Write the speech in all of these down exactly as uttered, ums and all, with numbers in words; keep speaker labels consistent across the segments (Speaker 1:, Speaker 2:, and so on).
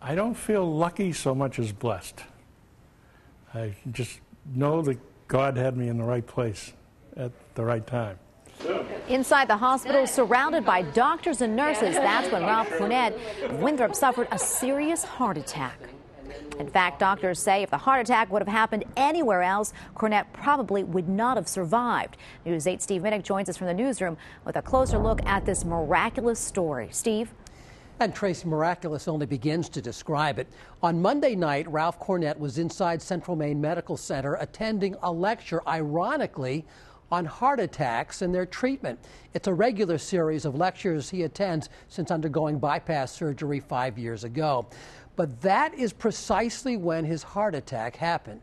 Speaker 1: I don't feel lucky so much as blessed. I just know that God had me in the right place at the right time.
Speaker 2: Inside the hospital, surrounded by doctors and nurses, that's when Ralph Cornett of Winthrop suffered a serious heart attack. In fact, doctors say if the heart attack would have happened anywhere else, Cornett probably would not have survived. News eight's Steve Minich joins us from the newsroom with a closer look at this miraculous story. Steve?
Speaker 3: And Tracy, miraculous only begins to describe it. On Monday night, Ralph Cornett was inside Central Maine Medical Center attending a lecture, ironically, on heart attacks and their treatment. It's a regular series of lectures he attends since undergoing bypass surgery five years ago. But that is precisely when his heart attack happened.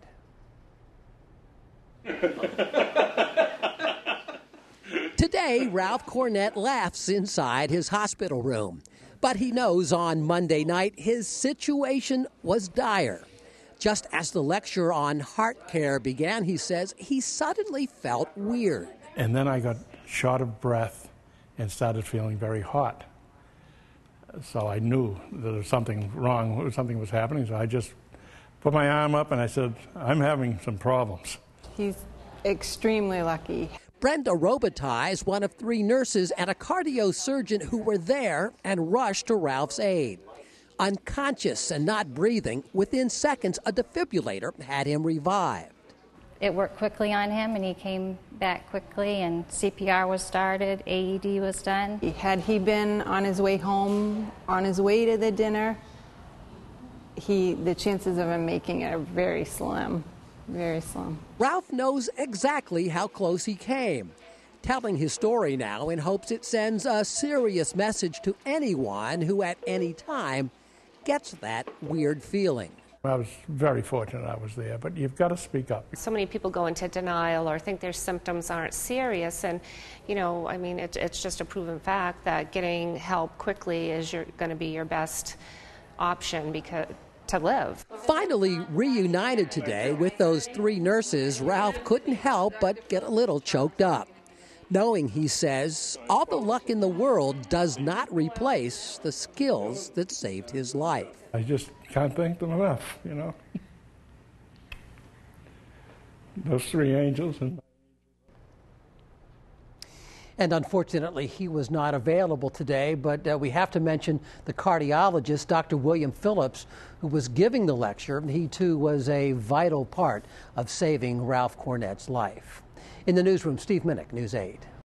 Speaker 3: Today, Ralph Cornett laughs inside his hospital room. But he knows on Monday night his situation was dire. Just as the lecture on heart care began, he says he suddenly felt weird.
Speaker 1: And then I got short of breath and started feeling very hot. So I knew that there was something wrong, something was happening. So I just put my arm up and I said, I'm having some problems.
Speaker 4: He's extremely lucky.
Speaker 3: Brenda Robitaille is one of three nurses and a cardio surgeon who were there and rushed to Ralph's aid. Unconscious and not breathing, within seconds, a defibrillator had him revived.
Speaker 5: It worked quickly on him, and he came back quickly, and C P R was started, A E D was done.
Speaker 4: Had he been on his way home, on his way to the dinner, he, the chances of him making it are very slim, very slim.
Speaker 3: Ralph knows exactly how close he came, telling his story now in hopes it sends a serious message to anyone who at any time gets that weird feeling.
Speaker 1: I was very fortunate I was there, but you've got to speak up.
Speaker 6: So many people go into denial or think their symptoms aren't serious, and, you know, I mean, it, it's just a proven fact that getting help quickly is going to be your best option because to live.
Speaker 3: Finally reunited today with those three nurses, Ralph couldn't help but get a little choked up, knowing, he says, all the luck in the world does not replace the skills that saved his life.
Speaker 1: I just can't thank them enough, you know. Those three angels. And
Speaker 3: And unfortunately, he was not available today, but uh, we have to mention the cardiologist, Doctor William Phillips, who was giving the lecture. He, too, was a vital part of saving Ralph Cornett's life. In the newsroom, Steve Minich, News eight.